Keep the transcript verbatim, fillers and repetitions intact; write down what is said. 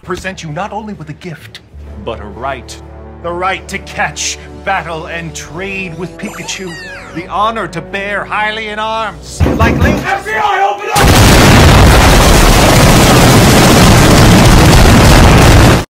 present you not only with a gift, but a right. The right to catch, battle, and trade with Pikachu. The honor to bear highly in arms. Like Link. F B I, open